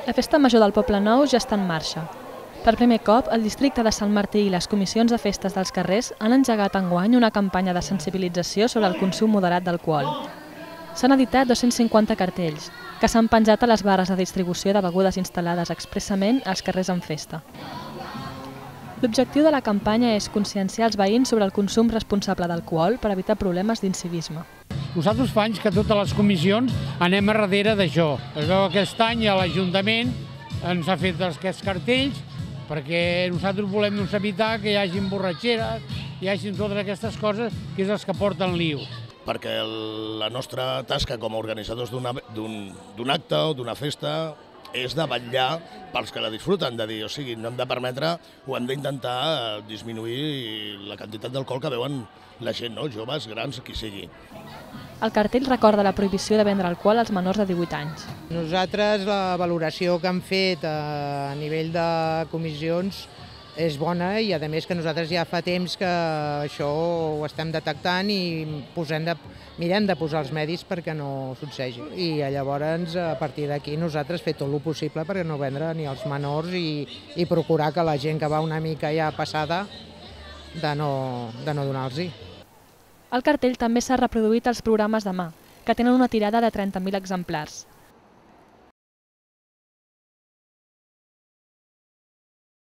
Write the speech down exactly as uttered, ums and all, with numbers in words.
La festa major del Poblenou ja està en marxa. Per primer cop, el districte de Sant Martí i les comissions de festes dels carrers han engegat enguany una campanya de sensibilització sobre el consum moderat d'alcohol. S'han editat dos-cents cinquanta cartells, que s'han penjat a les barres de distribució de begudes instal·lades expressament als carrers en festa. L'objectiu de la campanya és conscienciar els veïns sobre el consum responsable d'alcohol per evitar problemes d'incivisme. Nosaltres fa anys que totes les comissions anem a darrere d'això. Es veu que aquest any l'Ajuntament ens ha fet aquests cartells perquè nosaltres volem evitar que hi hagi borratxeres, hi hagi totes aquestes coses que és els que porten liu. Perquè la nostra tasca com a organitzadors d'un acte o d'una festa és de vetllar pels que la disfruten, de dir, o sigui, no hem de permetre o hem d'intentar disminuir la quantitat d'alcohol que beuen la gent, no? Joves, grans, qui sigui. El cartell recorda la prohibició de vendre alcohol als menors de divuit anys. Nosaltres la valoració que hem fet a nivell de comissions és bona i a més que nosaltres ja fa temps que això ho estem detectant i posem de, mirem de posar els medis perquè no succeeixi. I llavors a partir d'aquí nosaltres fer tot el possible perquè no vendre ni als menors i, i procurar que la gent que va una mica ja passada de no, de no donar-los-hi. El cartell també s'ha reproduït als programes de mà, que tenen una tirada de trenta mil exemplars.